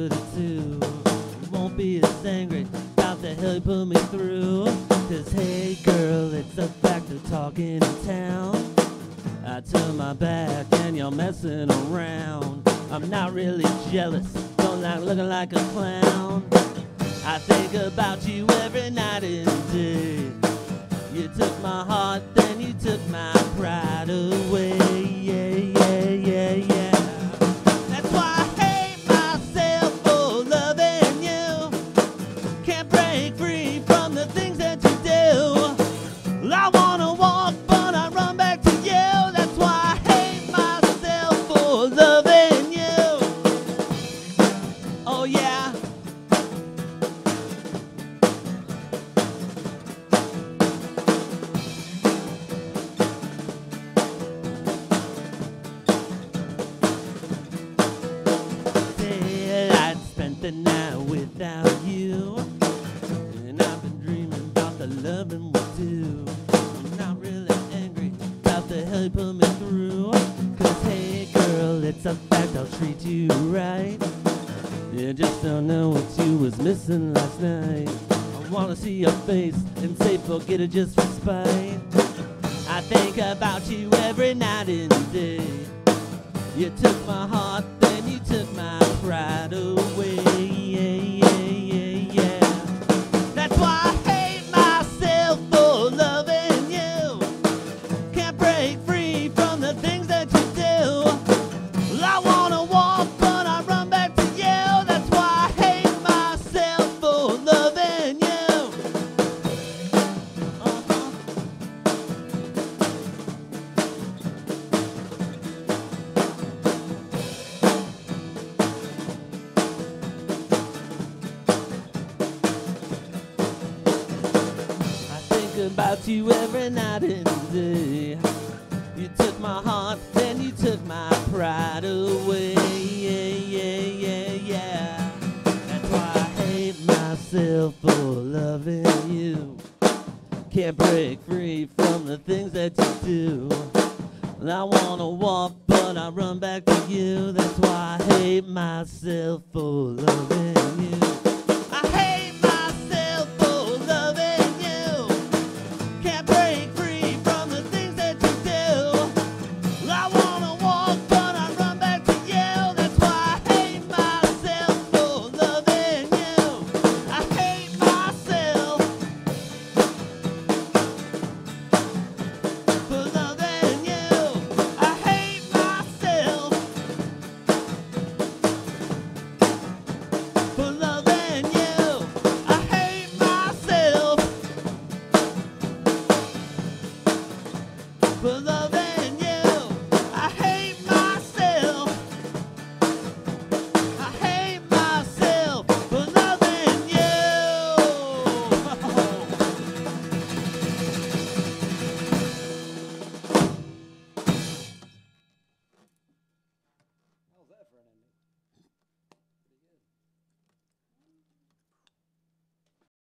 good too. Won't be as angry about the hell you put me through. Cause hey girl, it's a fact of talking in town. I turn my back and you're messing around. I'm not really jealous, don't like looking like a clown. I think about you every night and day. You took my heart, then you took my pride away. Yeah, yeah, yeah, yeah. That's why I hate myself for loving you. Can't break free from the things that you do. I wanna walk, but I run back to you. That's why I hate myself for loving you. Oh yeah. The night without you, and I've been dreaming about the loving we do. I'm not really angry about the hell you put me through. Cause hey girl, it's a fact I'll treat you right. You just don't know what you was missing last night. I wanna see your face and say forget it just for spite. I think about you every night and day. You took my heart, then you took my pride away. Yeah, yeah, yeah, yeah. That's why I hate myself for loving you. Can't break free from the things that you do. I wanna walk, but I run back to you. That's why I hate myself for loving you. About you every night and day. You took my heart, then you took my pride away. Yeah, yeah, yeah, yeah. That's why I hate myself for loving you. Can't break free from the things that you do. I wanna walk, but I run back to you. That's why I hate myself for loving you.